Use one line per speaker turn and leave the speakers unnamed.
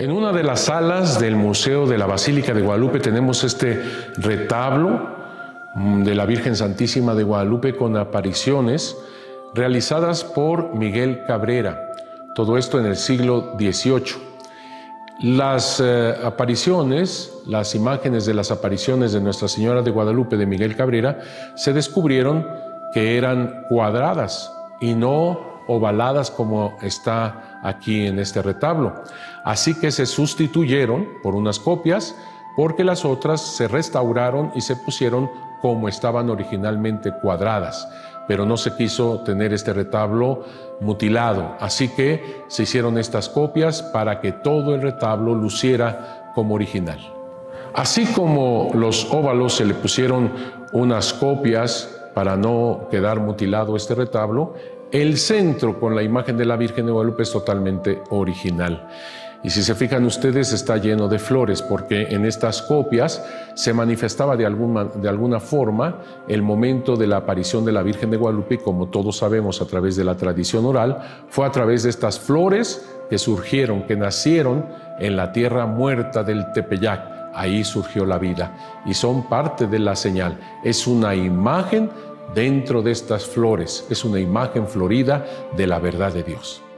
En una de las salas del Museo de la Basílica de Guadalupe tenemos este retablo de la Virgen Santísima de Guadalupe con apariciones realizadas por Miguel Cabrera. Todo esto en el siglo XVIII. Las apariciones, las imágenes de las apariciones de Nuestra Señora de Guadalupe de Miguel Cabrera se descubrieron que eran cuadradas y no ovaladas como está aquí en este retablo. Así que se sustituyeron por unas copias porque las otras se restauraron y se pusieron como estaban originalmente cuadradas. Pero no se quiso tener este retablo mutilado, así que se hicieron estas copias para que todo el retablo luciera como original. Así como los óvalos se le pusieron unas copias para no quedar mutilado este retablo, el centro con la imagen de la Virgen de Guadalupe es totalmente original. Y si se fijan ustedes, está lleno de flores, porque en estas copias se manifestaba de alguna forma el momento de la aparición de la Virgen de Guadalupe, y como todos sabemos a través de la tradición oral, fue a través de estas flores que surgieron, que nacieron en la tierra muerta del Tepeyac. Ahí surgió la vida y son parte de la señal. Es una imagen dentro de estas flores, es una imagen florida de la verdad de Dios.